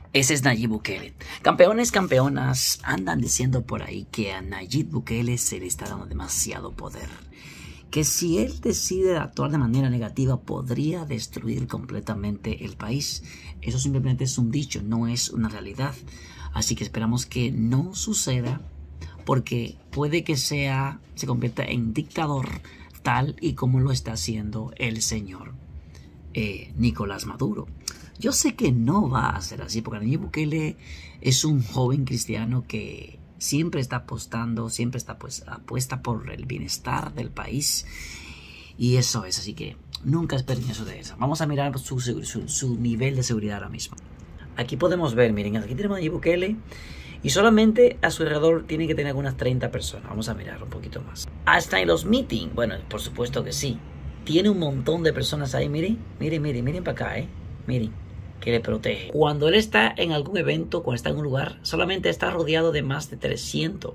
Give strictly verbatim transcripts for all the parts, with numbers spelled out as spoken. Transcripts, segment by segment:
Ese es Nayib Bukele. Campeones, campeonas, andan diciendo por ahí que a Nayib Bukele se le está dando demasiado poder. Que si él decide actuar de manera negativa podría destruir completamente el país. Eso simplemente es un dicho, no es una realidad. Así que esperamos que no suceda, porque puede que sea, se convierta en dictador tal y como lo está haciendo el señor eh, Nicolás Maduro. Yo sé que no va a ser así, porque Nayib Bukele es un joven cristiano que siempre está apostando, siempre está pues apuesta por el bienestar del país, y eso es, así que nunca esperen eso de eso. Vamos a mirar su, su, su nivel de seguridad ahora mismo. Aquí podemos ver, miren, aquí tenemos a Nayib Bukele y solamente a su alrededor tiene que tener algunas treinta personas. Vamos a mirar un poquito más. Hasta en los meetings, bueno, por supuesto que sí. Tiene un montón de personas ahí, miren, miren, miren, miren para acá, eh. Miren, que le protege. Cuando él está en algún evento, cuando está en un lugar, solamente está rodeado de más de trescientos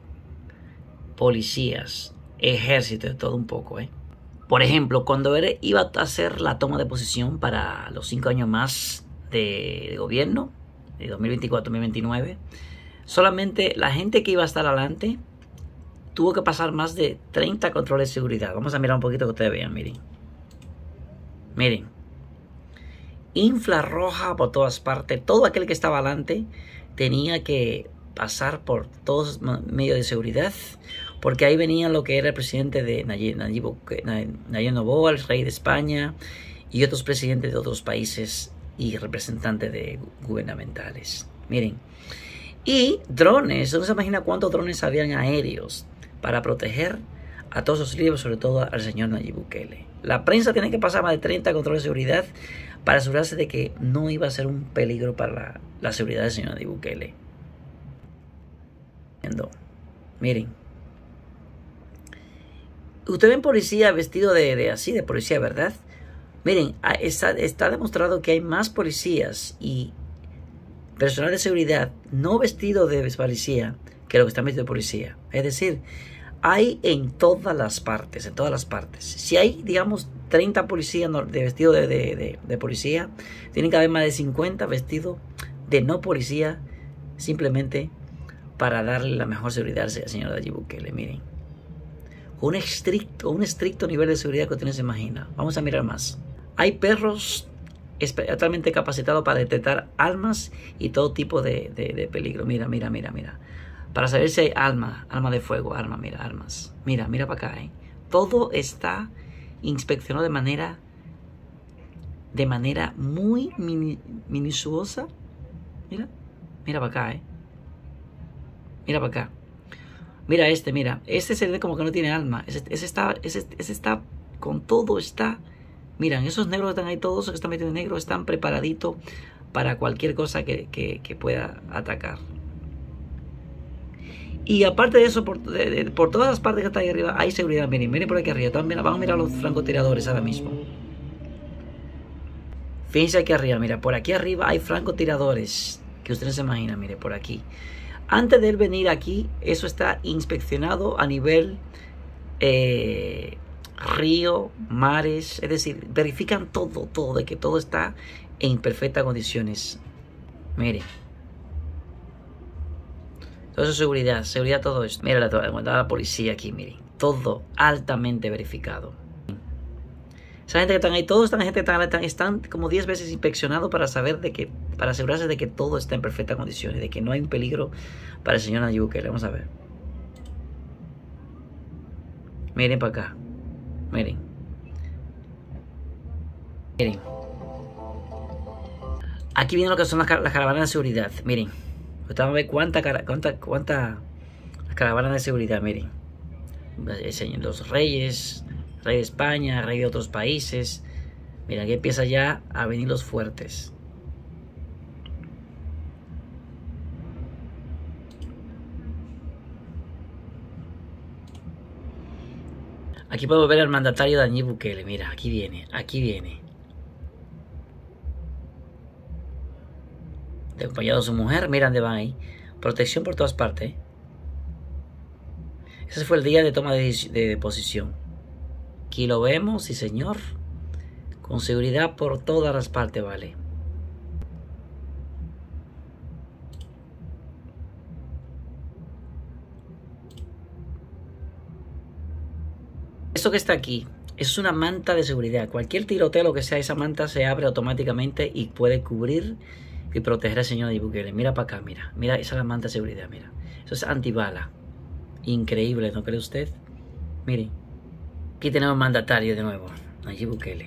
policías, ejército, de todo un poco, eh. Por ejemplo, cuando él iba a hacer la toma de posición para los cinco años más de, de gobierno, de dos mil veinticuatro a dos mil veintinueve, solamente la gente que iba a estar adelante tuvo que pasar más de treinta controles de seguridad. Vamos a mirar un poquito que ustedes vean, miren. Miren. Infrarroja por todas partes. Todo aquel que estaba adelante tenía que pasar por todos los medios de seguridad, porque ahí venía lo que era el presidente de Nayib, Nayib, Nayib Noboa, el rey de España, y otros presidentes de otros países y representantes de gubernamentales. Miren. Y drones, no se imagina cuántos drones habían aéreos para proteger a todos los líderes, sobre todo al señor Nayib Bukele. La prensa tiene que pasar más de treinta controles de seguridad para asegurarse de que no iba a ser un peligro para la, la seguridad del señor Nayib Bukele. Miren. Ustedes ven policía vestido de, de así, de policía, ¿verdad? Miren, está, está demostrado que hay más policías y personal de seguridad no vestido de policía que lo que están vestido de policía. Es decir, hay en todas las partes, en todas las partes. Si hay, digamos, treinta policías de vestido de, de, de, de policía, tienen que haber más de cincuenta vestidos de no policía, simplemente para darle la mejor seguridad al señor Nayib Bukele. Miren, un estricto, un estricto nivel de seguridad que usted no se imagina. Vamos a mirar más. Hay perros totalmente capacitados para detectar armas y todo tipo de, de, de peligro. Mira, mira, mira, mira. Para saber si hay arma, arma de fuego, arma, mira, armas. Mira, mira para acá, ¿eh? Todo está inspeccionado de manera, de manera muy mini, minuciosa. Mira, mira para acá, ¿eh? Mira para acá. Mira este, mira. Este se ve como que no tiene arma. Ese, ese, está, ese, ese está, con todo está. Miran, esos negros que están ahí, todos los que están metidos en negro, están preparaditos para cualquier cosa que, que, que pueda atacar. Y aparte de eso, por, de, de, por todas las partes que están ahí arriba, hay seguridad. Miren, miren por aquí arriba. También, vamos a mirar los francotiradores ahora mismo. Fíjense aquí arriba, mira, por aquí arriba hay francotiradores que ustedes no se imaginan, mire, por aquí. Antes de él venir aquí, eso está inspeccionado a nivel eh, río, mares, es decir, verifican todo, todo, de que todo está en perfectas condiciones. Miren. Todo eso es seguridad, seguridad todo esto. Mira la, la policía aquí, miren. Todo altamente verificado. Esa gente que están ahí, todos están gente que están, están como diez veces inspeccionados para saber de que, para asegurarse de que todo está en perfectas condiciones, de que no hay un peligro para el señor Nayib Bukele. Vamos a ver. Miren para acá. Miren. Miren. Aquí vienen lo que son las, las caravanas de seguridad. Miren. Ustedes van a ver cuánta, cuánta, cuánta caravanas de seguridad. Miren. Los reyes, rey de España, rey de otros países. Mira, aquí empieza ya a venir los fuertes. Aquí podemos ver al mandatario Nayib Bukele. Mira, aquí viene, aquí viene. Acompañado de su mujer, mira dónde van ahí. Protección por todas partes. ¿eh? Ese fue el día de toma de, de, de posición. Aquí lo vemos, sí señor. Con seguridad por todas las partes, vale. Esto que está aquí es una manta de seguridad. Cualquier tiroteo, lo que sea, esa manta se abre automáticamente y puede cubrir y proteger al señor Nayib Bukele. Mira para acá, mira. Mira, esa es la manta de seguridad, mira. Eso es antibala. Increíble, ¿no cree usted? Miren. Aquí tenemos mandatario de nuevo. Nayib Bukele.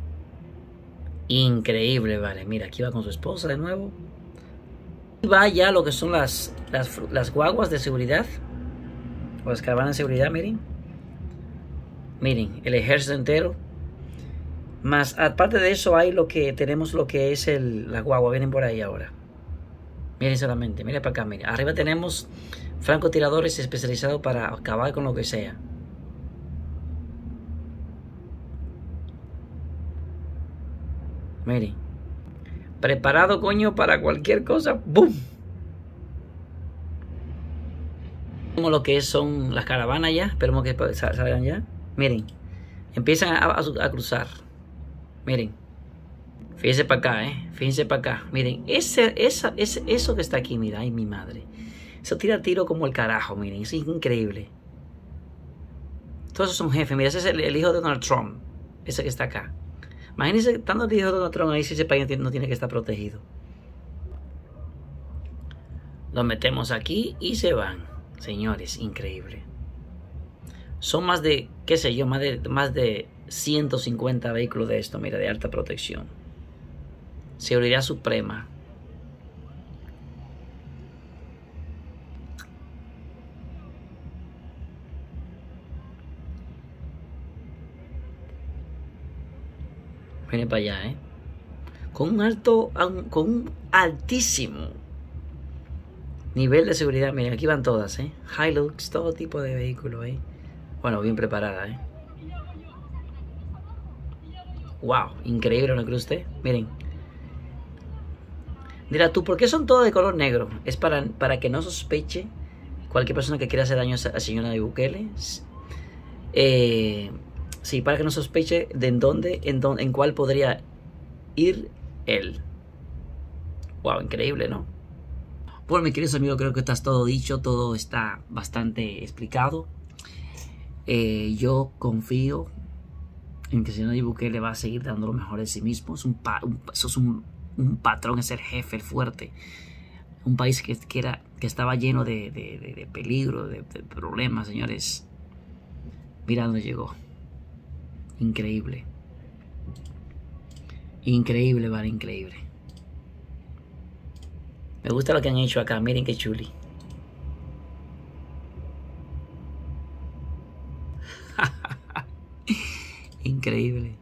Increíble, vale. Mira, aquí va con su esposa de nuevo. Y va ya lo que son las, las, las guaguas de seguridad. O las caravanas de seguridad, miren. Miren, el ejército entero. Más, aparte de eso, hay lo que tenemos lo que es el, la guagua. Vienen por ahí ahora. Miren solamente, miren para acá, miren. Arriba tenemos francotiradores especializados para acabar con lo que sea. Miren. Preparado, coño, para cualquier cosa. ¡Bum! Como lo que son las caravanas ya. Esperemos que salgan ya. Miren. Empiezan a, a, a cruzar. Miren. Fíjense para acá, eh. Fíjense para acá. Miren. Ese, esa, ese, eso que está aquí, mira. Ay, mi madre. Eso tira tiro como el carajo, miren. Es increíble. Todos esos son jefes. Mira, ese es el, el hijo de Donald Trump. Ese que está acá. Imagínense estando el hijo de Donald Trump ahí, si ese país no tiene que estar protegido. Los metemos aquí y se van. Señores, increíble. Son más de, qué sé yo, más de, más de ciento cincuenta vehículos de esto, mira, de alta protección. Seguridad suprema. Miren para allá, ¿eh? Con un alto, con un altísimo nivel de seguridad. Miren, aquí van todas, ¿eh? Hilux, todo tipo de vehículos, ¿eh? Bueno, bien preparada, ¿eh? Wow, increíble, ¿no cree usted? Miren. Dirá tú, ¿por qué son todos de color negro? Es para, para que no sospeche cualquier persona que quiera hacer daño al señor Nayib Bukele. Eh... Sí, para que no sospeche de en dónde, en dónde, en cuál podría ir él. Wow, increíble, ¿no? Bueno, mis queridos amigos, creo que está todo dicho, todo está bastante explicado. Eh, yo confío en que el señor Nayib Bukele va a seguir dando lo mejor de sí mismo. Es un, pa, un, eso es un, un patrón, es el jefe, el fuerte. Un país que, que, era, que estaba lleno de, de, de, de peligro, de, de problemas, señores. Mira dónde llegó. Increíble. Increíble, vale, increíble. Me gusta lo que han hecho acá. Miren qué chuli. Increíble.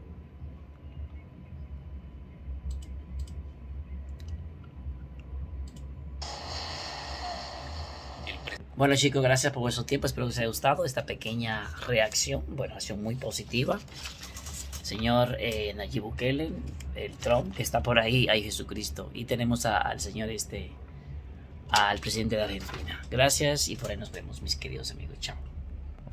Bueno, chicos, gracias por vuestro tiempo. Espero que os haya gustado esta pequeña reacción. Bueno, ha sido muy positiva. Señor eh, Nayib Bukele, el Trump, que está por ahí, ay Jesucristo. Y tenemos a, al señor este, al presidente de Argentina. Gracias y por ahí nos vemos, mis queridos amigos. Chao.